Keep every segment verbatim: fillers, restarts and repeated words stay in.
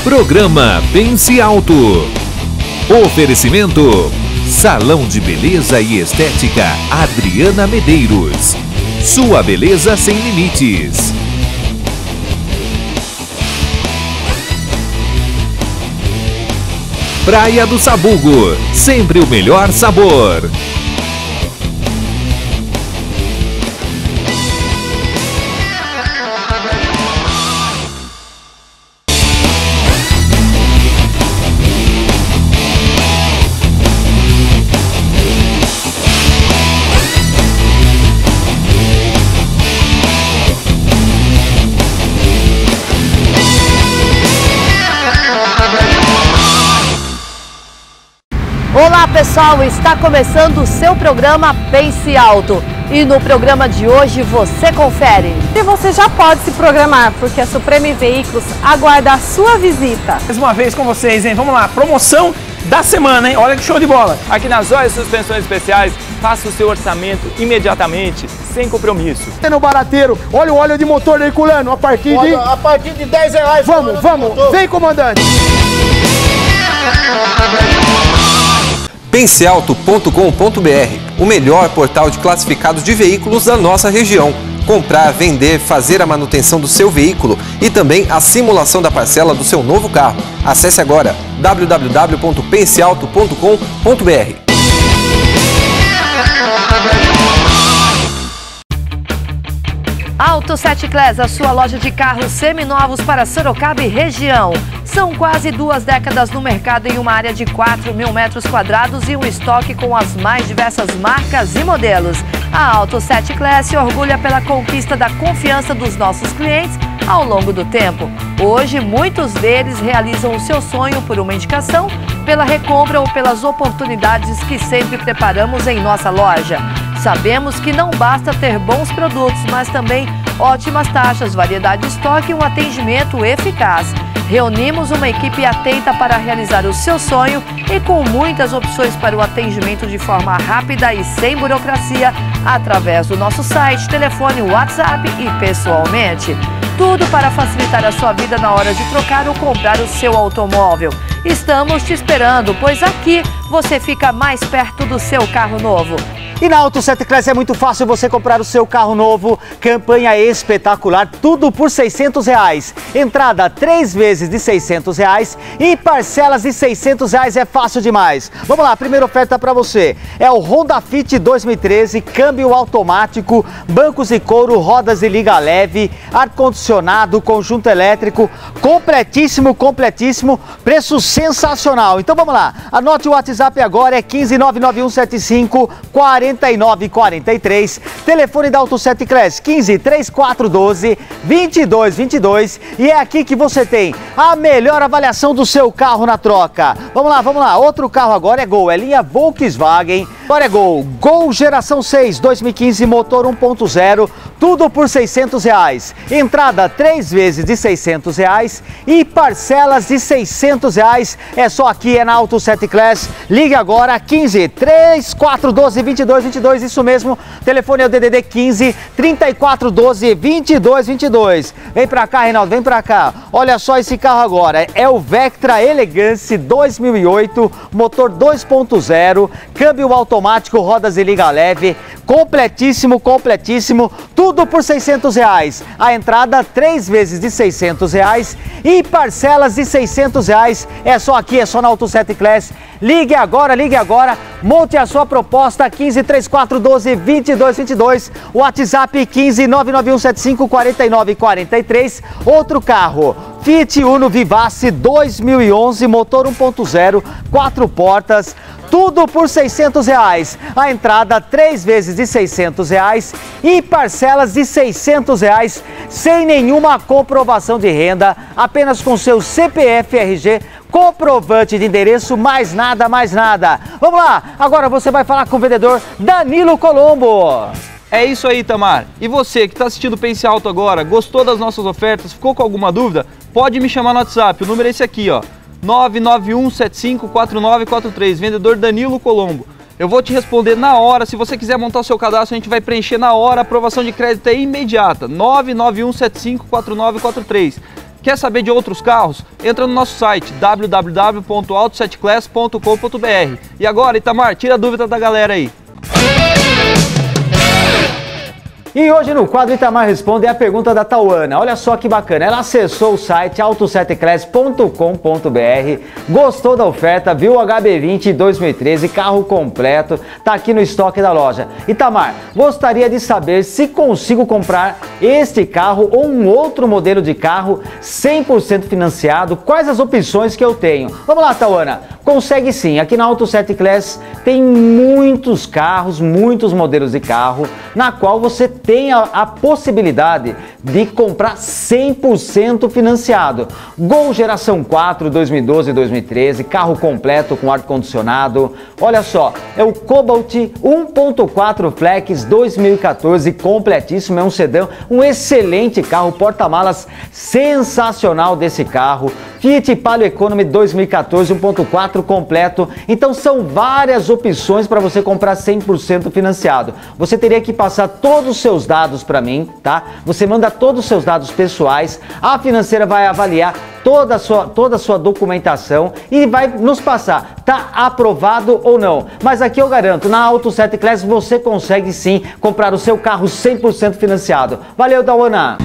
Programa Pense Alto. Oferecimento Salão de Beleza e Estética Adriana Medeiros. Sua beleza sem limites. Praia do Sabugo, sempre o melhor sabor. Olá pessoal, está começando o seu programa Pense Alto. E no programa de hoje você confere. E você já pode se programar, porque a Supreme Veículos aguarda a sua visita. Mais uma vez com vocês, hein? Vamos lá, promoção da semana, hein? Olha que show de bola! Aqui nas Joias Suspensões Especiais, faça o seu orçamento imediatamente, sem compromisso. No barateiro, olha o óleo de motor Herculano, a partir de... Olha, a partir de dez reais. Vamos, vamos, vem comandante! pense alto ponto com ponto br, o melhor portal de classificados de veículos da nossa região. Comprar, vender, fazer a manutenção do seu veículo e também a simulação da parcela do seu novo carro. Acesse agora w w w ponto pense alto ponto com ponto br. Auto sete Class, a sua loja de carros seminovos para Sorocaba e região. São quase duas décadas no mercado em uma área de quatro mil metros quadrados e um estoque com as mais diversas marcas e modelos. A Auto sete Class se orgulha pela conquista da confiança dos nossos clientes ao longo do tempo. Hoje, muitos deles realizam o seu sonho por uma indicação, pela recompra ou pelas oportunidades que sempre preparamos em nossa loja. Sabemos que não basta ter bons produtos, mas também ótimas taxas, variedade de estoque e um atendimento eficaz. Reunimos uma equipe atenta para realizar o seu sonho e com muitas opções para o atendimento de forma rápida e sem burocracia, através do nosso site, telefone, WhatsApp e pessoalmente. Tudo para facilitar a sua vida na hora de trocar ou comprar o seu automóvel. Estamos te esperando, pois aqui você fica mais perto do seu carro novo. E na Auto sete Class é muito fácil você comprar o seu carro novo. Campanha espetacular, tudo por seiscentos reais. Entrada três vezes de seiscentos reais e parcelas de seiscentos reais, é fácil demais. Vamos lá, a primeira oferta para você é o Honda Fit dois mil e treze, câmbio automático, bancos de couro, rodas de liga leve, ar-condicionado, conjunto elétrico, completíssimo, completíssimo, preço sensacional. Então vamos lá, anote o WhatsApp agora, é quinze nove nove um sete cinco quatro nove quatro três, telefone da Auto sete Class quinze, três quatro um dois, vinte e dois vinte e dois, e é aqui que você tem a melhor avaliação do seu carro na troca. Vamos lá, vamos lá, outro carro agora é Gol, é linha Volkswagen, agora é Gol, Gol geração seis, dois mil e quinze, motor um ponto zero, tudo por seiscentos reais, entrada três vezes de seiscentos reais e parcelas de seiscentos reais, é só aqui, é na Auto sete Class, ligue agora, quinze, três quatro um dois, vinte e dois vinte e dois, isso mesmo, telefone é o D D D quinze, trinta e quatro doze, vinte e dois vinte e dois. Vem pra cá, Reinaldo, vem pra cá. Olha só esse carro agora, é o Vectra Elegance dois mil e oito, motor dois ponto zero, câmbio automático, rodas de liga leve, completíssimo, completíssimo, tudo por seiscentos reais. A entrada três vezes de seiscentos reais e parcelas de seiscentos reais, é só aqui, é só na Auto sete Class. Ligue agora, ligue agora, monte a sua proposta, quinze, três quatro um dois, vinte e dois vinte e dois, WhatsApp quinze, nove nove um sete cinco quatro nove quatro três, outro carro, Fiat Uno Vivace dois mil e onze, motor um ponto zero, quatro portas, tudo por seiscentos reais. A entrada três vezes de seiscentos reais e parcelas de seiscentos reais, sem nenhuma comprovação de renda, apenas com seu C P F, R G, comprovante de endereço, mais nada, mais nada. Vamos lá, agora você vai falar com o vendedor Danilo Colombo. É isso aí, Tamar. E você que está assistindo o Pense Alto agora, gostou das nossas ofertas, ficou com alguma dúvida? Pode me chamar no WhatsApp, o número é esse aqui, ó, nove nove um sete cinco quatro nove quatro três, vendedor Danilo Colombo. Eu vou te responder na hora. Se você quiser montar o seu cadastro, a gente vai preencher na hora. A aprovação de crédito é imediata. nove nove um sete cinco quatro nove quatro três. Quer saber de outros carros? Entra no nosso site w w w ponto auto sete class ponto com ponto b r. E agora, Itamar, tira a dúvida da galera aí. E hoje no quadro Itamar Responde é a pergunta da Tauana. Olha só que bacana, ela acessou o site auto sete class ponto com ponto b r, gostou da oferta, viu o H B vinte dois mil e treze, carro completo, tá aqui no estoque da loja. Itamar, gostaria de saber se consigo comprar este carro ou um outro modelo de carro cem por cento financiado, quais as opções que eu tenho? Vamos lá, Tauana, consegue sim, aqui na Auto sete Class tem muitos carros, muitos modelos de carro, na qual você tem a, a possibilidade de comprar cem por cento financiado. Gol geração quatro, dois mil e doze, dois mil e treze, carro completo com ar-condicionado. Olha só, é o Cobalt um ponto quatro Flex dois mil e quatorze, completíssimo, é um sedã, um excelente carro, porta-malas sensacional desse carro. Fiat Palio Economy dois mil e quatorze, um ponto quatro completo. Então são várias opções para você comprar cem por cento financiado. Você teria que passar todos os seus dados para mim, tá? Você manda todos os seus dados pessoais, a financeira vai avaliar toda a sua, toda a sua documentação e vai nos passar, tá aprovado ou não. Mas aqui eu garanto, na Auto sete Class você consegue sim comprar o seu carro cem por cento financiado. Valeu, Tauana!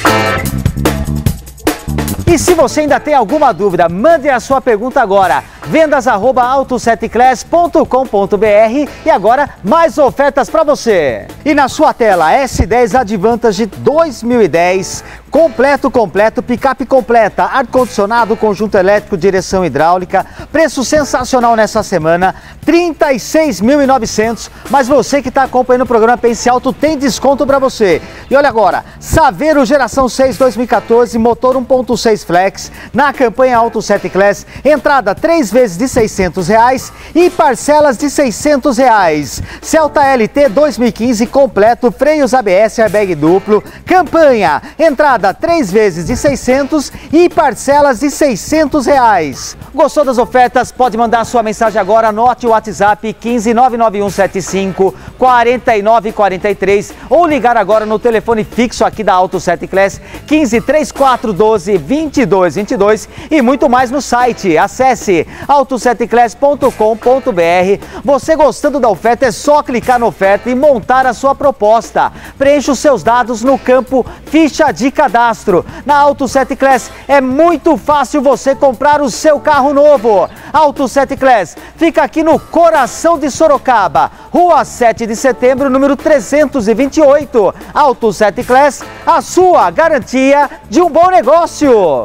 E se você ainda tem alguma dúvida, mande a sua pergunta agora. vendas arroba auto sete class ponto com ponto b r e agora mais ofertas para você. E na sua tela, S dez Advantage dois mil e dez, completo, completo, picape completa, ar-condicionado, conjunto elétrico, direção hidráulica, preço sensacional nessa semana, trinta e seis mil e novecentos, mas você que está acompanhando o programa Pense Alto tem desconto para você. E olha agora, Saveiro geração seis dois mil e quatorze, motor um ponto seis Flex, na campanha Auto sete Class, entrada três vezes de seiscentos reais e parcelas de seiscentos reais. Celta L T dois mil e quinze completo, freios A B S, airbag duplo, campanha, entrada três vezes de seiscentos e parcelas de seiscentos reais. Gostou das ofertas? Pode mandar sua mensagem agora, anote o WhatsApp quinze nove nove um sete cinco quatro nove quatro três ou ligar agora no telefone fixo aqui da Auto sete Class quinze três quatro um dois vinte e dois vinte e dois e muito mais no site. Acesse auto sete class ponto com ponto b r. Você gostando da oferta é só clicar na oferta e montar a sua proposta. Preencha os seus dados no campo ficha de cadastro. Na Auto sete Class é muito fácil você comprar o seu carro novo. Auto sete Class fica aqui no coração de Sorocaba, Rua sete de setembro, número trezentos e vinte e oito. Auto sete Class, a sua garantia de um bom negócio.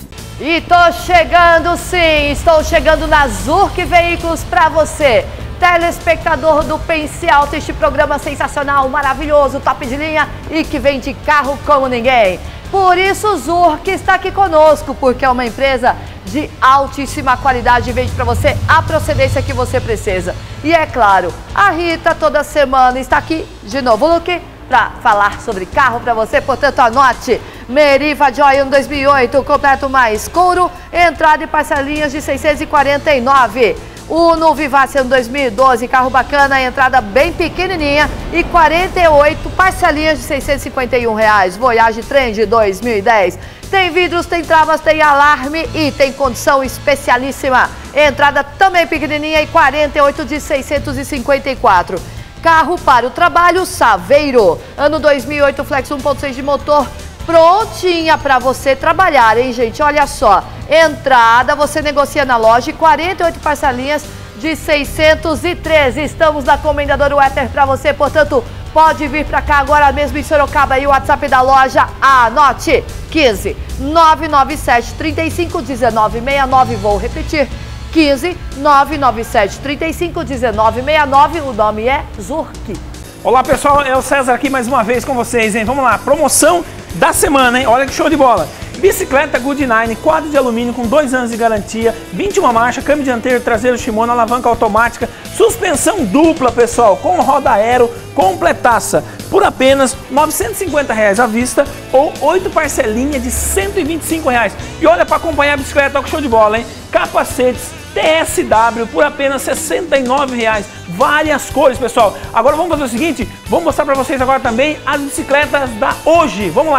E tô chegando sim, estou chegando na Zurk Veículos para você, telespectador do Pense Alto, este programa sensacional, maravilhoso, top de linha e que vende carro como ninguém. Por isso Zurk está aqui conosco, porque é uma empresa de altíssima qualidade e vende para você a procedência que você precisa. E é claro, a Rita toda semana está aqui de novo, Luque, para falar sobre carro para você, portanto anote. Meriva Joy um dois mil e oito, completo mais couro, entrada e parcelinhas de seiscentos e quarenta e nove. Uno Vivace dois mil e doze, carro bacana, entrada bem pequenininha e quarenta e oito, parcelinhas de seiscentos e cinquenta e um reais. Voyage Trend dois mil e dez, tem vidros, tem travas, tem alarme e tem condição especialíssima. Entrada também pequenininha e quarenta e oito de seiscentos e cinquenta e quatro. Carro para o trabalho, Saveiro, ano dois mil e oito, Flex um ponto seis de motor, prontinha para você trabalhar, hein, gente? Olha só, entrada você negocia na loja e quarenta e oito parcelinhas de seiscentos e treze. Estamos na Comendador Wetter para você, portanto, pode vir para cá agora mesmo em Sorocaba e o WhatsApp da loja, anote, quinze nove nove sete três cinco um nove seis nove, vou repetir, quinze nove nove sete três cinco um nove seis nove, o nome é Zurk. Olá pessoal, é o César aqui mais uma vez com vocês, hein? Vamos lá, promoção da semana, hein? Olha que show de bola! Bicicleta Good Nine, quadro de alumínio com dois anos de garantia, vinte e uma marchas, câmbio dianteiro, traseiro Shimano, alavanca automática, suspensão dupla, pessoal, com roda aero, completaça, por apenas novecentos e cinquenta reais à vista ou oito parcelinhas de cento e vinte e cinco reais. E olha, para acompanhar a bicicleta, olha que show de bola, hein? Capacetes T S W por apenas sessenta e nove reais, várias cores, pessoal. Agora vamos fazer o seguinte, vou mostrar para vocês agora também as bicicletas da hoje, vamos lá.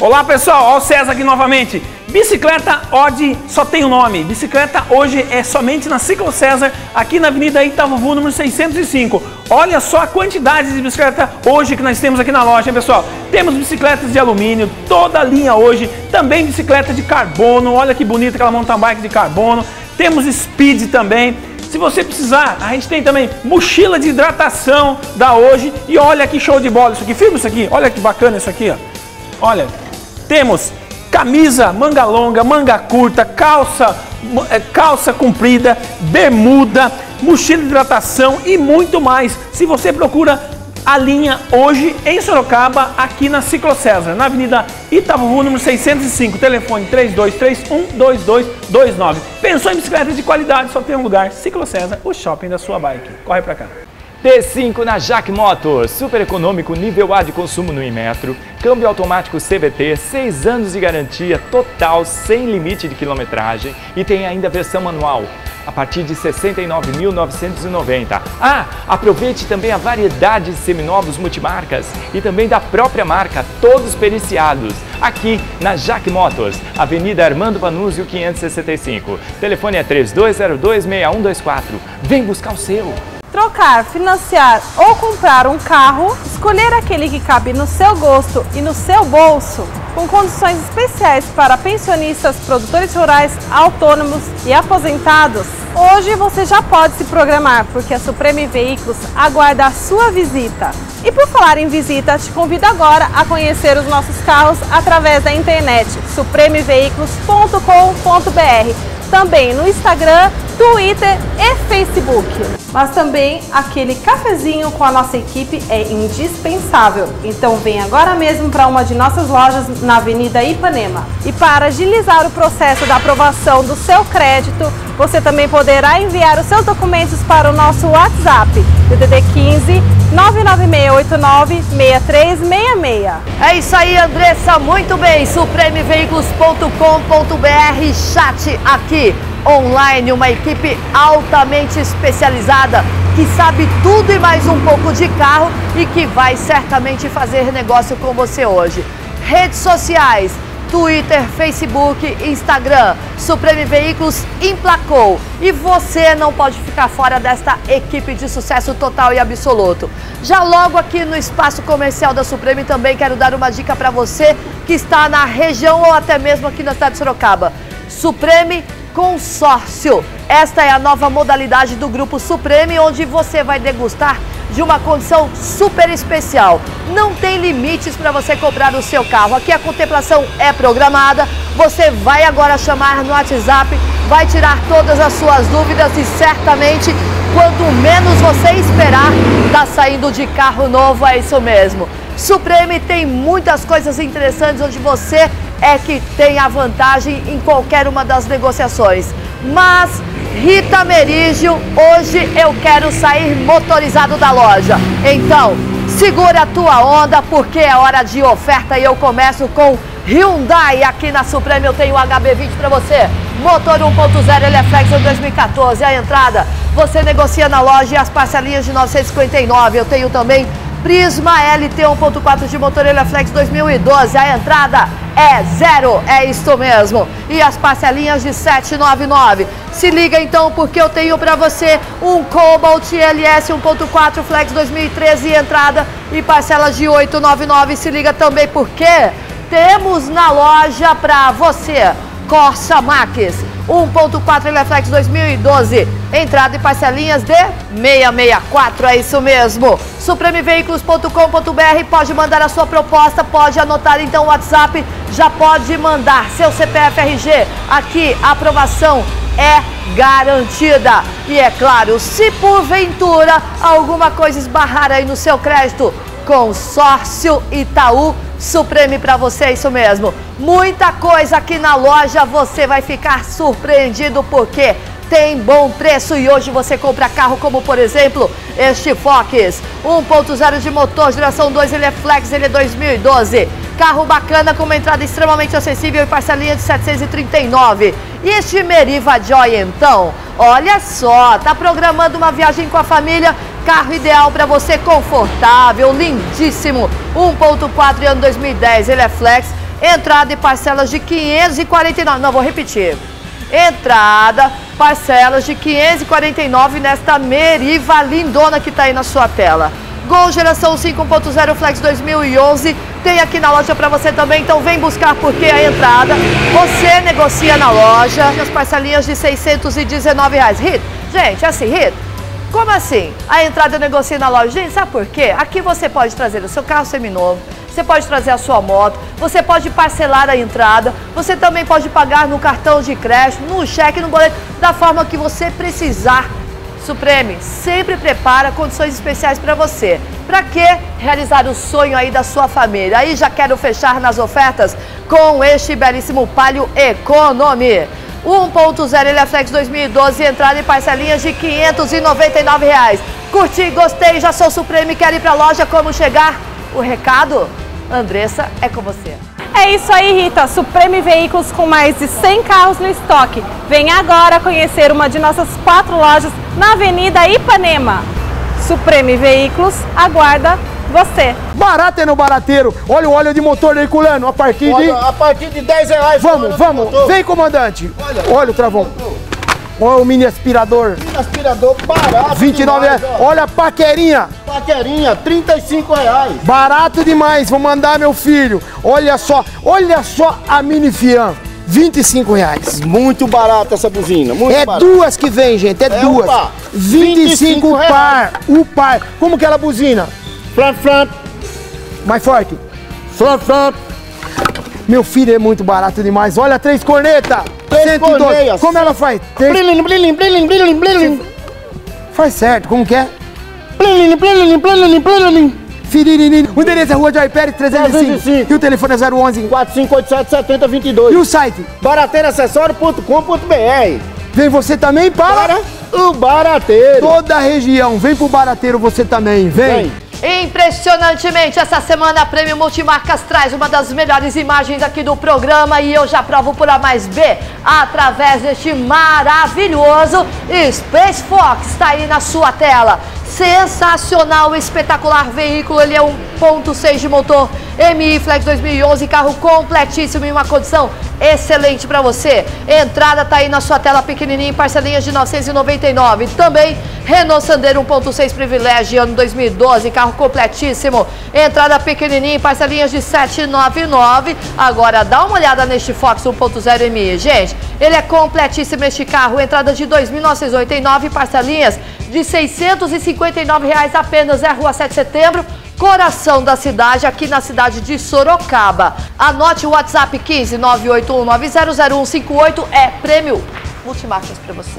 Olá pessoal, olha o César aqui novamente. Bicicleta Odd só tem o um nome. Bicicleta hoje é somente na Ciclo César, aqui na Avenida Itavuvu, número seiscentos e cinco. Olha só a quantidade de bicicleta hoje que nós temos aqui na loja, hein, pessoal? Temos bicicletas de alumínio, toda a linha hoje. Também bicicleta de carbono, olha que bonita aquela mountain bike de carbono. Temos Speed também. Se você precisar, a gente tem também mochila de hidratação da hoje. E olha que show de bola isso aqui. Filma isso aqui, olha que bacana isso aqui, ó. Olha, temos camisa, manga longa, manga curta, calça, calça comprida, bermuda, mochila de hidratação e muito mais. Se você procura a linha hoje em Sorocaba, aqui na Ciclo César, na Avenida Itavuvu, número seiscentos e cinco, telefone três dois três um, dois dois dois nove. Pensou em bicicleta de qualidade, só tem um lugar, Ciclo César, o shopping da sua bike. Corre pra cá. T cinco na Jaque Motors, super econômico, nível A de consumo no Inmetro, câmbio automático C V T, seis anos de garantia total, sem limite de quilometragem e tem ainda versão manual, a partir de sessenta e nove mil novecentos e noventa. Ah, aproveite também a variedade de seminovos multimarcas e também da própria marca, todos periciados, aqui na Jaque Motors, Avenida Armando Panuzio quinhentos e sessenta e cinco. Telefone é três dois zero dois, seis um dois quatro. Vem buscar o seu! Trocar, financiar ou comprar um carro, escolher aquele que cabe no seu gosto e no seu bolso, com condições especiais para pensionistas, produtores rurais, autônomos e aposentados. Hoje você já pode se programar, porque a Supreme Veículos aguarda a sua visita. E por falar em visita, te convido agora a conhecer os nossos carros através da internet, supreme veículos ponto com ponto br. Também no Instagram, Twitter e Facebook. Mas também aquele cafezinho com a nossa equipe é indispensável. Então vem agora mesmo para uma de nossas lojas na Avenida Ipanema. E para agilizar o processo da aprovação do seu crédito, você também poderá enviar os seus documentos para o nosso WhatsApp, D D D quinze, nove nove seis oito nove, seis três seis seis. É isso aí, Andressa, muito bem. supreme veículos ponto com ponto br, chat aqui online, uma equipe altamente especializada que sabe tudo e mais um pouco de carro e que vai certamente fazer negócio com você hoje. Redes sociais, Twitter, Facebook, Instagram, Supreme Veículos emplacou. E você não pode ficar fora desta equipe de sucesso total e absoluto. Já logo aqui no espaço comercial da Supreme também quero dar uma dica para você que está na região ou até mesmo aqui na cidade de Sorocaba. Supreme Consórcio. Esta é a nova modalidade do Grupo Supreme, onde você vai degustar de uma condição super especial. Não tem limites para você comprar o seu carro. Aqui a contemplação é programada. Você vai agora chamar no WhatsApp, vai tirar todas as suas dúvidas e certamente, quanto menos você esperar, tá saindo de carro novo, é isso mesmo. Supreme tem muitas coisas interessantes onde você é que tem a vantagem em qualquer uma das negociações. Mas, Rita Merígio, hoje eu quero sair motorizado da loja. Então, segura a tua onda porque é hora de oferta e eu começo com Hyundai. Aqui na Supreme eu tenho o H B vinte para você. Motor um ponto zero, ele é Flex dois mil e quatorze. A entrada você negocia na loja e as parcelinhas de novecentos e cinquenta e nove. Eu tenho também Prisma L T um ponto quatro de motor Flex dois mil e doze, a entrada é zero, é isso mesmo. E as parcelinhas de setecentos e noventa e nove. Se liga então porque eu tenho para você um Cobalt L S um ponto quatro Flex dois mil e treze, entrada e parcelas de oitocentos e noventa e nove. Se liga também porque temos na loja para você Corsa Max um ponto quatro Flex dois mil e doze, entrada e parcelinhas de seiscentos e sessenta e quatro, é isso mesmo. supreme veículos ponto com ponto br, pode mandar a sua proposta, pode anotar então o WhatsApp, já pode mandar seu C P F R G, aqui a aprovação é garantida. E é claro, se porventura alguma coisa esbarrar aí no seu crédito, Consórcio Itaú Supreme para você, isso mesmo. Muita coisa aqui na loja, você vai ficar surpreendido porque tem bom preço e hoje você compra carro como, por exemplo, este Focus um ponto zero de motor, geração dois, ele é Flex, ele é dois mil e doze. Carro bacana com uma entrada extremamente acessível e parcelinha de setecentos e trinta e nove. E este Meriva Joy então, olha só, tá programando uma viagem com a família, carro ideal para você, confortável, lindíssimo, um ponto quatro ano dois mil e dez, ele é Flex, entrada e parcelas de quinhentos e quarenta e nove reais. Não, vou repetir. Entrada, parcelas de quinhentos e quarenta e nove reais nesta Meriva lindona que está aí na sua tela. Gol geração cinco ponto zero Flex dois mil e onze, tem aqui na loja para você também, então vem buscar porque a entrada você negocia na loja. As parcelinhas de seiscentos e dezenove reais. Rita, gente, assim, Rita, como assim? A entrada eu negocio na loja. Gente, sabe por quê? Aqui você pode trazer o seu carro seminovo, você pode trazer a sua moto, você pode parcelar a entrada, você também pode pagar no cartão de crédito, no cheque, no boleto, da forma que você precisar. Supreme sempre prepara condições especiais para você. Para que realizar o sonho aí da sua família? Aí já quero fechar nas ofertas com este belíssimo Palio Economy. um ponto zero Eleflex dois mil e doze, entrada em parcelinhas de quinhentos e noventa e nove reais. Curti, gostei, já sou Supreme, quero ir para a loja, como chegar? O recado? Andressa, é com você. É isso aí, Rita. Supreme Veículos com mais de cem carros no estoque. Venha agora conhecer uma de nossas quatro lojas na Avenida Ipanema. Supreme Veículos aguarda você. Barato é no barateiro. Olha o óleo de motor da Herculano, a partir de... Olha, a partir de dez reais. Vamos, vamos. Vem, comandante. Olha, olha o travão. Olha o mini aspirador. Mini aspirador barato. vinte e nove reais. Olha a paquerinha. Paquerinha, trinta e cinco reais. Barato demais. Vou mandar meu filho. Olha só, olha só a mini Fiat. vinte e cinco reais. Muito barato essa buzina. Muito é barato. duas que vem, gente. É, é duas. Opa, vinte e cinco par. O par. Como que ela buzina? Front, front. Mais forte. Front, front. Meu filho é muito barato demais. Olha, três cornetas. cento e doze. Como ela faz? Blilin, blilin, blilin, blilin, blilin. Faz certo. Como que é? Blilin, blilin, blilin, blilin. Firirini. O endereço é Rua de Aipere trezentos e cinco. E o telefone é zero onze, quatro cinco oito sete, sete zero dois dois. E o site? barateiro acessório ponto com ponto br. Vem você também para, para o Barateiro. Toda a região. Vem pro Barateiro você também. Vem. Vem. Impressionantemente, essa semana a Prêmio Multimarcas traz uma das melhores imagens aqui do programa e eu já provo por A mais B através deste maravilhoso Space Fox. Está aí na sua tela. Sensacional, espetacular veículo, ele é um ponto seis de motor M I Flex dois mil e onze, carro completíssimo em uma condição excelente para você. Entrada tá aí na sua tela pequenininha, parcelinhas de novecentos e noventa e nove. Também Renault Sandero um ponto seis Privilege, ano dois mil e doze, carro completíssimo. Entrada pequenininha, parcelinhas de setecentos e noventa e nove. Agora dá uma olhada neste Fox um ponto zero M I, gente. Ele é completíssimo este carro, entrada de dois mil novecentos e oitenta e nove, parcelinhas de seiscentos e cinquenta e nove reais apenas. É a Rua sete de Setembro, coração da cidade, aqui na cidade de Sorocaba. Anote o WhatsApp quinze, nove oito um nove zero zero um cinco oito, é Prêmio Multimarcas para você.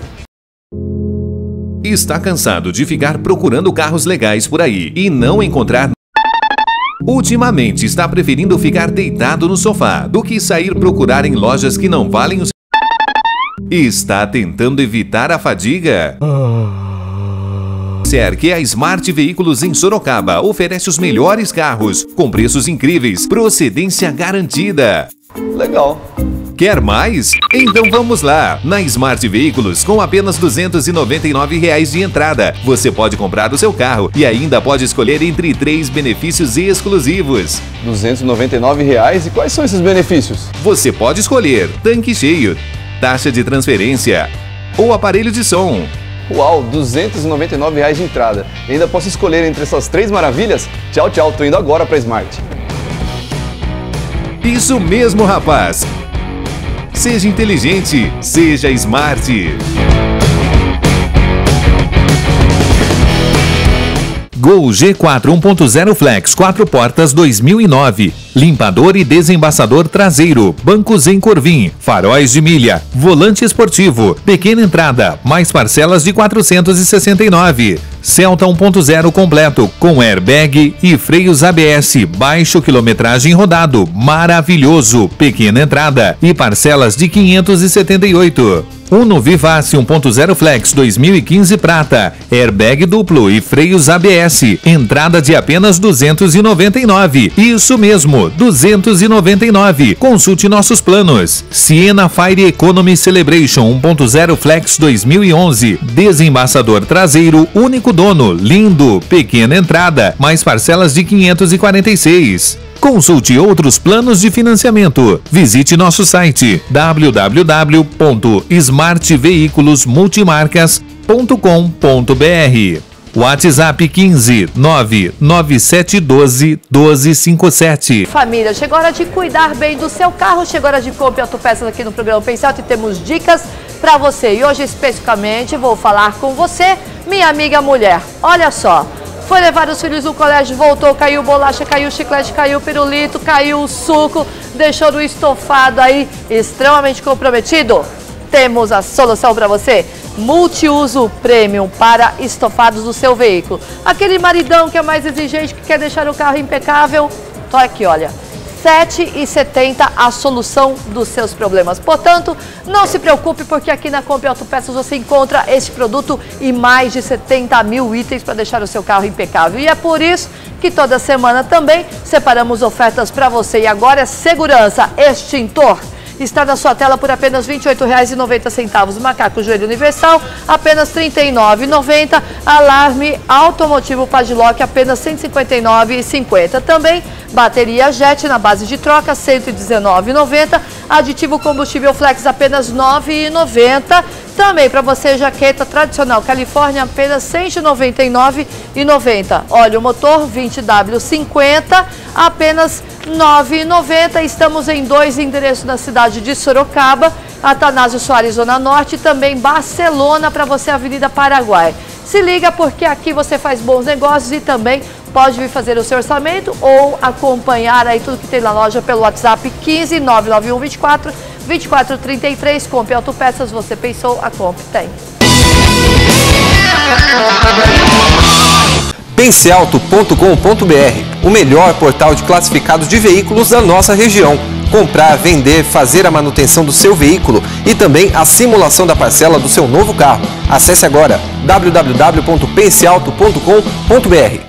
Está cansado de ficar procurando carros legais por aí e não encontrar? Ultimamente está preferindo ficar deitado no sofá do que sair procurar em lojas que não valem os... Está tentando evitar a fadiga? Que a Smart Veículos em Sorocaba oferece os melhores carros, com preços incríveis, procedência garantida. Legal. Quer mais? Então vamos lá! Na Smart Veículos, com apenas duzentos e noventa e nove reais de entrada, você pode comprar o seu carro e ainda pode escolher entre três benefícios exclusivos. duzentos e noventa e nove reais? E quais são esses benefícios? Você pode escolher tanque cheio, taxa de transferência ou aparelho de som. Uau, duzentos e noventa e nove reais de entrada. E ainda posso escolher entre essas três maravilhas? Tchau, tchau, tô indo agora pra Smart. Isso mesmo, rapaz! Seja inteligente, seja Smart. Gol G quatro um ponto zero Flex quatro portas dois mil e nove. Limpador e desembaçador traseiro, bancos em Corvim, faróis de milha, volante esportivo, pequena entrada, mais parcelas de quatrocentos e sessenta e nove. Celta um ponto zero completo, com airbag e freios A B S, baixo quilometragem rodado, maravilhoso, pequena entrada e parcelas de quinhentos e setenta e oito. Uno Vivace um ponto zero Flex dois mil e quinze prata, airbag duplo e freios A B S, entrada de apenas duzentos e noventa e nove. Isso mesmo, duzentos e noventa e nove. Consulte nossos planos. Siena Fire Economy Celebration um ponto zero Flex dois mil e onze, desembaçador traseiro, único dono, lindo, pequena entrada, mais parcelas de quinhentos e quarenta e seis. Consulte outros planos de financiamento. Visite nosso site w w w ponto smart veículos multimarcas ponto com ponto b r. WhatsApp quinze nove nove sete um dois um dois cinco sete. Família, chegou a hora de cuidar bem do seu carro, chegou a hora de Comp Autopeças aqui no programa Pense Alto e temos dicas para você. E hoje especificamente vou falar com você, minha amiga mulher. Olha só, foi levar os filhos no colégio, voltou, caiu bolacha, caiu chiclete, caiu pirulito, caiu o suco, deixou no estofado aí extremamente comprometido? Temos a solução para você. Multiuso Premium para estofados do seu veículo. Aquele maridão que é mais exigente, que quer deixar o carro impecável, tô aqui, olha, sete reais e setenta centavos a solução dos seus problemas. Portanto, não se preocupe, porque aqui na Comp Autopeças você encontra este produto e mais de setenta mil itens para deixar o seu carro impecável. E é por isso que toda semana também separamos ofertas para você. E agora é segurança, extintor. Está na sua tela por apenas vinte e oito reais e noventa centavos. Macaco joelho universal, apenas trinta e nove reais e noventa centavos. Alarme automotivo Padlock, apenas cento e cinquenta e nove reais e cinquenta centavos. Também bateria Jet na base de troca, cento e dezenove reais e noventa centavos. Aditivo combustível Flex, apenas nove reais e noventa centavos. Também para você, jaqueta tradicional Califórnia, apenas cento e noventa e nove reais e noventa centavos. Óleo motor vinte W cinquenta, apenas nove reais e noventa centavos. Estamos em dois endereços na cidade de Sorocaba, Atanásio Soares, Zona Norte, e também Barcelona, para você, Avenida Paraguai. Se liga, porque aqui você faz bons negócios e também pode vir fazer o seu orçamento ou acompanhar aí tudo que tem na loja pelo WhatsApp quinze nove nove um vinte e quatro vinte e quatro trinta e três. Comp Autopeças, você pensou, a Comp tem. pense alto ponto com ponto b r, o melhor portal de classificados de veículos da nossa região. Comprar, vender, fazer a manutenção do seu veículo e também a simulação da parcela do seu novo carro. Acesse agora w w w ponto pense alto ponto com ponto b r.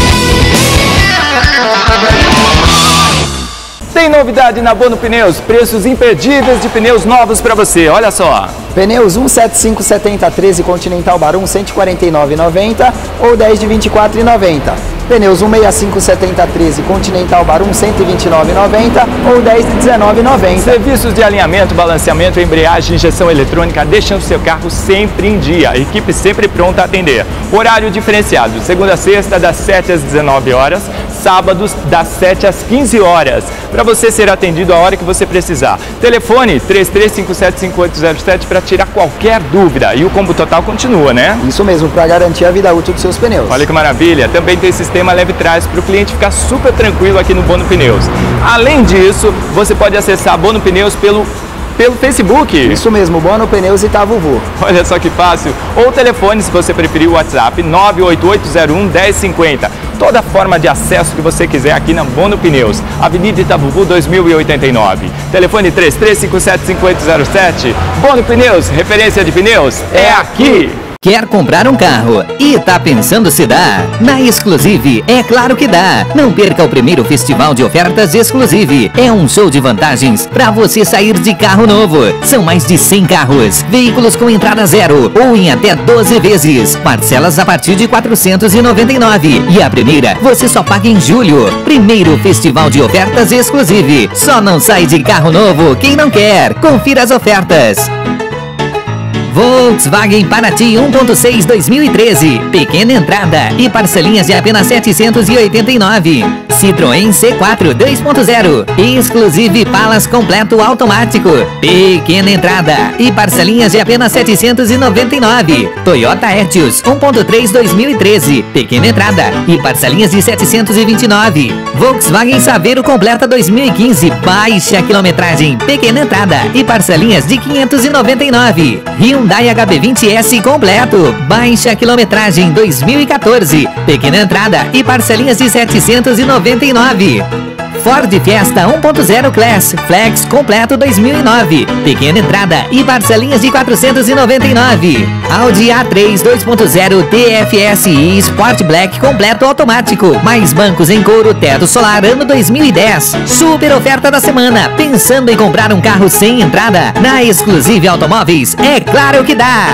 Tem novidade na Bono Pneus, preços imperdíveis de pneus novos para você, olha só. Pneus cento e setenta e cinco setenta treze Continental Barum cento e quarenta e nove reais e noventa centavos ou dez de vinte e quatro reais e noventa centavos. Pneus cento e sessenta e cinco setenta treze Continental Barum cento e vinte e nove reais e noventa centavos ou dez de dezenove reais e noventa centavos. Serviços de alinhamento, balanceamento, embreagem, injeção eletrônica, deixam o seu carro sempre em dia. A equipe sempre pronta a atender. Horário diferenciado, segunda a sexta, das sete às dezenove horas, sábados das sete às quinze horas, para você ser atendido a hora que você precisar. Telefone três três cinco sete cinco oito zero sete para tirar qualquer dúvida. E o combo total continua, né? Isso mesmo, para garantir a vida útil dos seus pneus. Olha que maravilha! Também tem sistema leve trás para o cliente ficar super tranquilo aqui no Bono Pneus. Além disso, você pode acessar Bono Pneus pelo pelo Facebook. Isso mesmo, Bono Pneus Itavuvu. Olha só que fácil. Ou telefone, se você preferir, o WhatsApp nove oito oito zero um um zero cinco zero. Toda forma de acesso que você quiser aqui na Bono Pneus, Avenida Itavuvu dois mil e oitenta e nove. Telefone três três cinco sete cinco oito zero sete. Bono Pneus, referência de pneus, é aqui. Quer comprar um carro e tá pensando se dá? Na Exclusive, é claro que dá. Não perca o primeiro festival de ofertas Exclusive. É um show de vantagens para você sair de carro novo. São mais de cem carros, veículos com entrada zero ou em até doze vezes. Parcelas a partir de quatrocentos e noventa e nove. E a primeira você só paga em julho. Primeiro festival de ofertas Exclusive. Só não sai de carro novo quem não quer. Confira as ofertas. Volkswagen Paraty um ponto seis dois mil e treze, pequena entrada e parcelinhas de apenas setecentos e oitenta e nove. Citroën C quatro dois ponto zero, Exclusive Palas completo automático, pequena entrada e parcelinhas de apenas setecentos e noventa e nove. Toyota Etios um ponto três dois mil e treze, pequena entrada e parcelinhas de setecentos e vinte e nove. Volkswagen Saveiro completa dois mil e quinze, baixa quilometragem, pequena entrada e parcelinhas de quinhentos e noventa e nove. Hyundai H B vinte S completo, baixa quilometragem dois mil e quatorze, pequena entrada e parcelinhas de setecentos e noventa e nove. Ford Fiesta um ponto zero Class Flex completo dois mil e nove, pequena entrada e parcelinhas de quatrocentos e noventa e nove. Audi A três dois ponto zero T F S I Sport Black completo automático, mais bancos em couro, teto solar ano dois mil e dez. Super oferta da semana. Pensando em comprar um carro sem entrada? Na Exclusive Automóveis, é claro que dá.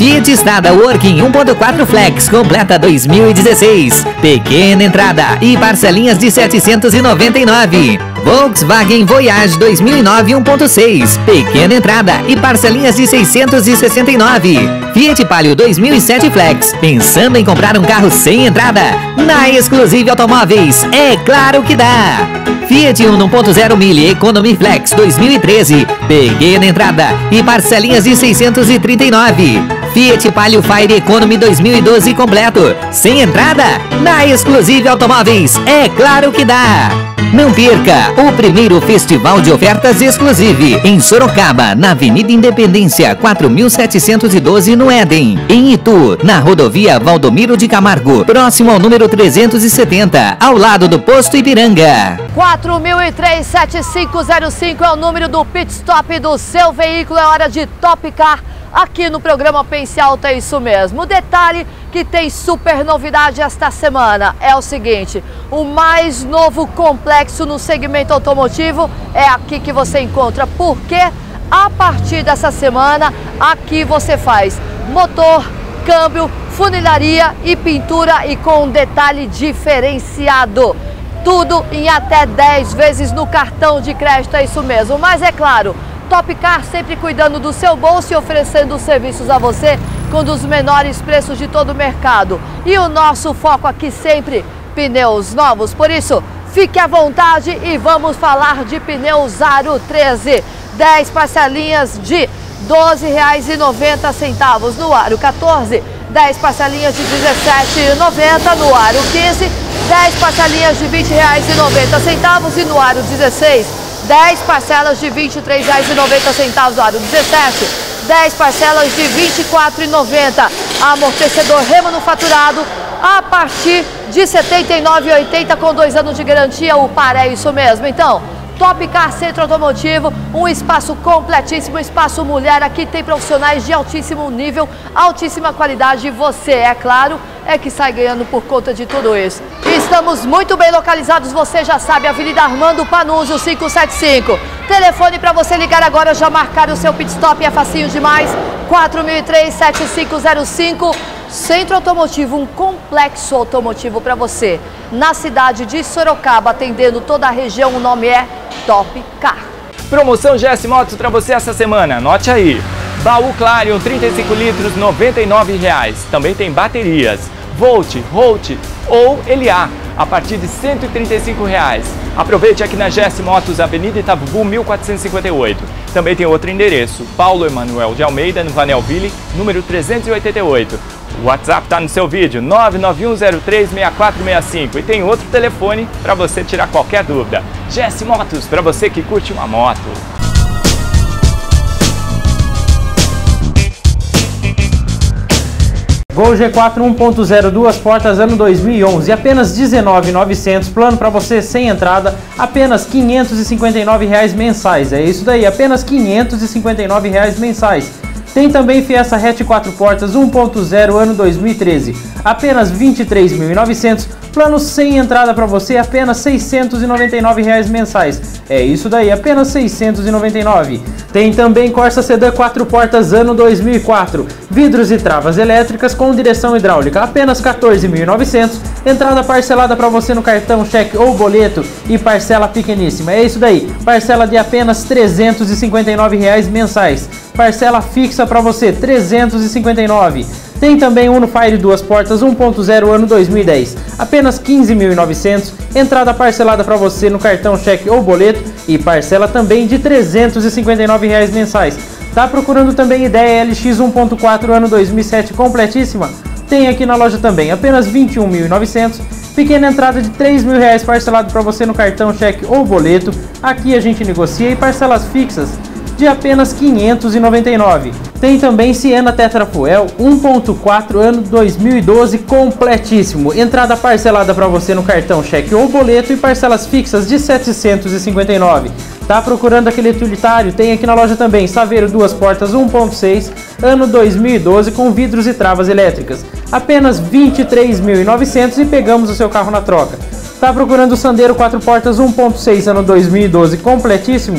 Fiat Strada Working um ponto quatro Flex completa dois mil e dezesseis. Pequena entrada e parcelinhas de setecentos e noventa e nove. Volkswagen Voyage dois mil e nove um ponto seis. Pequena entrada e parcelinhas de seiscentos e sessenta e nove. Fiat Palio dois mil e sete Flex. Pensando em comprar um carro sem entrada? Na Exclusive Automóveis, é claro que dá! Fiat Uno um ponto zero Mille Economy Flex dois mil e treze. Pequena entrada e parcelinhas de seiscentos e trinta e nove. Fiat Palio Fire Economy dois mil e doze completo. Sem entrada? Na Exclusive Automóveis, é claro que dá! Não perca o primeiro Festival de Ofertas Exclusive em Sorocaba, na Avenida Independência, quatro mil setecentos e doze, no Éden. Em Itu, na rodovia Valdomiro de Camargo, próximo ao número trezentos e setenta, ao lado do Posto Ipiranga. quatro mil e três, sete cinco zero cinco é o número do pit stop do seu veículo. É hora de Top Car. Aqui no programa Pense Alto é isso mesmo. O detalhe que tem super novidade esta semana é o seguinte: o mais novo complexo no segmento automotivo é aqui que você encontra, porque a partir dessa semana aqui você faz motor, câmbio, funilaria e pintura, e com um detalhe diferenciado. Tudo em até dez vezes no cartão de crédito, é isso mesmo. Mas é claro, Top Car sempre cuidando do seu bolso e oferecendo serviços a você com um dos menores preços de todo o mercado. E o nosso foco aqui sempre, pneus novos. Por isso, fique à vontade e vamos falar de pneus Aro treze. dez parcelinhas de doze reais e noventa centavos no Aro quatorze. dez parcelinhas de dezessete reais e noventa centavos no Aro quinze. dez parcelinhas de vinte reais e noventa centavos e no Aro dezesseis. dez parcelas de vinte e três reais e noventa centavos no Aro dezessete, dez parcelas de vinte e quatro reais e noventa centavos. Amortecedor remanufaturado a partir de setenta e nove reais e oitenta centavos com dois anos de garantia. O par é isso mesmo. Então, Top Car Centro Automotivo, um espaço completíssimo, espaço mulher. Aqui tem profissionais de altíssimo nível, altíssima qualidade. E você, é claro, é que sai ganhando por conta de tudo isso. E estamos muito bem localizados, você já sabe, Avenida Armando Panunzio quinhentos e setenta e cinco. Telefone para você ligar agora, já marcar o seu pit stop, é facinho demais. quatro mil e três, sete cinco zero cinco. Centro Automotivo, um complexo automotivo para você. Na cidade de Sorocaba, atendendo toda a região, o nome é Top Car. Promoção G S Motos para você essa semana, anote aí. Baú Clarion trinta e cinco litros, noventa e nove reais. Também tem baterias Volt, Holt ou L A a partir de cento e trinta e cinco reais. Aproveite aqui na G S Motos, Avenida Itabubu, mil quatrocentos e cinquenta e oito. Também tem outro endereço, Paulo Emanuel de Almeida, no Vanelville, número trezentos e oitenta e oito. O WhatsApp está no seu vídeo, nove nove um zero três, seis quatro seis cinco. E tem outro telefone para você tirar qualquer dúvida. G S Motos, para você que curte uma moto. Gol G quatro um ponto zero, duas portas, ano dois mil e onze, apenas dezenove mil e novecentos, plano para você sem entrada, apenas quinhentos e cinquenta e nove reais mensais. É isso daí, apenas quinhentos e cinquenta e nove reais mensais. Tem também Fiesta Hatch quatro portas um ponto zero, ano dois mil e treze, apenas vinte e três mil e novecentos, plano sem entrada para você, apenas seiscentos e noventa e nove reais mensais. É isso daí, apenas seiscentos e noventa e nove. Tem também Corsa Sedan quatro portas, ano dois mil e quatro, vidros e travas elétricas com direção hidráulica, apenas quatorze mil e novecentos, entrada parcelada para você no cartão, cheque ou boleto e parcela pequeníssima. É isso daí, parcela de apenas trezentos e cinquenta e nove reais mensais, parcela fixa para você, trezentos e cinquenta e nove. Tem também Uno Fire duas portas um ponto zero, ano dois mil e dez, apenas quinze mil e novecentos, entrada parcelada para você no cartão, cheque ou boleto e parcela também de trezentos e cinquenta e nove reais mensais. Tá procurando também Ideia L X um ponto quatro, ano dois mil e sete, completíssima? Tem aqui na loja também, apenas vinte e um mil e novecentos, pequena entrada de três mil reais parcelado para você no cartão, cheque ou boleto. Aqui a gente negocia e parcelas fixas de apenas quinhentos e noventa e nove. Tem também Siena Tetra Fuel um ponto quatro, ano dois mil e doze, completíssimo. Entrada parcelada para você no cartão, cheque ou boleto e parcelas fixas de setecentos e cinquenta e nove. Tá procurando aquele utilitário? Tem aqui na loja também Saveiro duas portas um ponto seis, ano dois mil e doze, com vidros e travas elétricas. Apenas vinte e três mil e novecentos e pegamos o seu carro na troca. Tá procurando o Sandero quatro portas um ponto seis, ano dois mil e doze, completíssimo?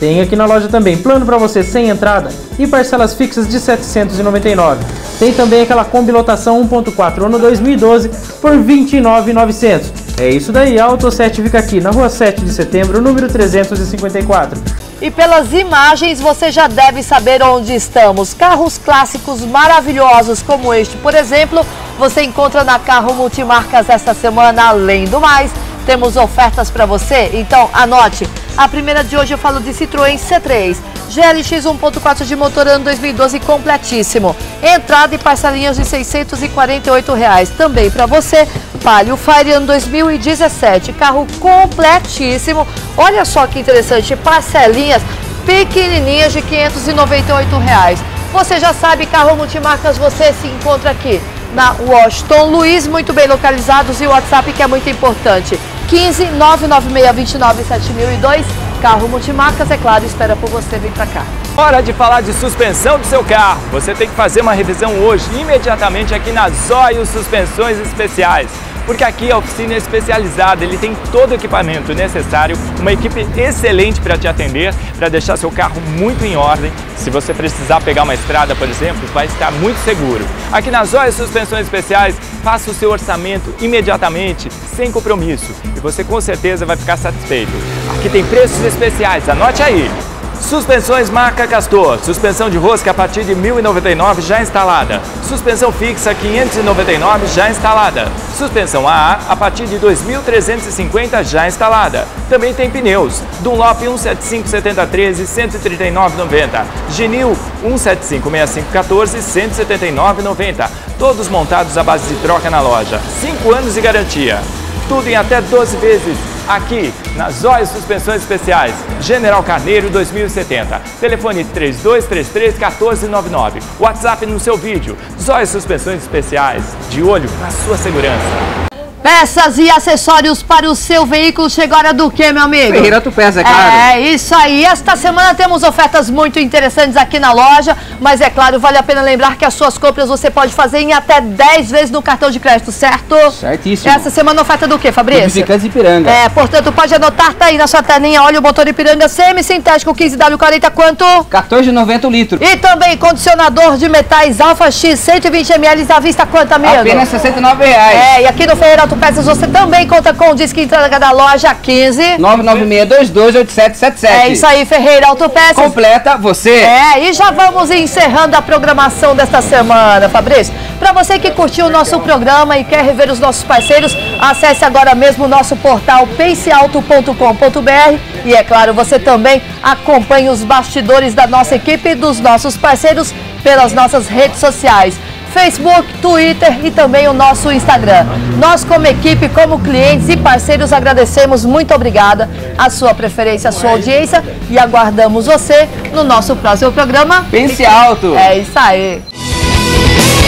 Tem aqui na loja também plano para você sem entrada e parcelas fixas de setecentos e noventa e nove reais. Tem também aquela Kombi lotação um ponto quatro ano dois mil e doze por vinte e nove mil e novecentos reais. É isso daí, a Auto sete fica aqui na rua sete de setembro, número trezentos e cinquenta e quatro. E pelas imagens você já deve saber onde estamos. Carros clássicos maravilhosos como este, por exemplo, você encontra na Carro Multimarcas esta semana. Além do mais, temos ofertas para você, então anote. A primeira de hoje eu falo de Citroën C três, G L X um ponto quatro de motor ano dois mil e doze completíssimo. Entrada e parcelinhas de seiscentos e quarenta e oito reais. Também para você, Palio Fire ano dois mil e dezessete, carro completíssimo. Olha só que interessante, parcelinhas pequenininhas de quinhentos e noventa e oito reais. Você já sabe, Carro Multimarcas, você se encontra aqui na Washington Luiz, muito bem localizados, e o WhatsApp que é muito importante, quinze, nove nove seis, dois nove, sete mil e dois. Carro Multimarcas, é claro, espera por você, vem pra cá. Hora de falar de suspensão do seu carro. Você tem que fazer uma revisão hoje, imediatamente aqui na Zóio Suspensões Especiais. Porque aqui a oficina é especializada, ele tem todo o equipamento necessário, uma equipe excelente para te atender, para deixar seu carro muito em ordem. Se você precisar pegar uma estrada, por exemplo, vai estar muito seguro. Aqui na Zóio Suspensões Especiais, faça o seu orçamento imediatamente, sem compromisso, e você com certeza vai ficar satisfeito. Aqui tem preços especiais, anote aí. Suspensões marca Castor, suspensão de rosca a partir de mil e noventa e nove reais já instalada. Suspensão fixa quinhentos e noventa e nove reais já instalada. Suspensão A A a partir de dois mil trezentos e cinquenta reais já instalada. Também tem pneus, Dunlop cento e setenta e cinco, setenta e três, cento e trinta e nove reais e noventa centavos. Genil cento e setenta e cinco, sessenta e cinco, quatorze, cento e setenta e nove reais e noventa centavos. Todos montados à base de troca na loja. cinco anos de garantia. Tudo em até doze vezes. Aqui na Zóio Suspensões Especiais, General Carneiro dois mil e setenta. Telefone três dois três três, um quatro nove nove. WhatsApp no seu vídeo. Zóio Suspensões Especiais, de olho na sua segurança. Peças e acessórios para o seu veículo. Chegou a hora do quê, meu amigo? Ferreira Autopeças, é claro. É, isso aí. Esta semana temos ofertas muito interessantes aqui na loja, mas é claro, vale a pena lembrar que as suas compras você pode fazer em até dez vezes no cartão de crédito, certo? Certíssimo. Essa semana oferta do quê, Fabrício? Lubrificantes Ipiranga. É, portanto, pode anotar, tá aí na sua telinha, óleo motor Ipiranga semi-sintético quinze W quarenta, quanto? quatorze e noventa o litro. E também condicionador de metais Alfa X cento e vinte mililitros à vista, quanto, amigo? Apenas sessenta e nove reais. É, e aqui no Ferreira Autopeças você também Também conta com o disco entrega da loja quinze nove nove seis, dois dois, oito sete sete sete. É isso aí, Ferreira Autopeças. Completa você. É, e já vamos encerrando a programação desta semana, Fabrício. Para você que curtiu o nosso programa e quer rever os nossos parceiros, acesse agora mesmo o nosso portal pense auto ponto com ponto br. E é claro, você também acompanhe os bastidores da nossa equipe e dos nossos parceiros pelas nossas redes sociais. Facebook, Twitter e também o nosso Instagram. Nós, como equipe, como clientes e parceiros, agradecemos, muito obrigada a sua preferência, a sua audiência e aguardamos você no nosso próximo programa. Pense Alto! É isso aí!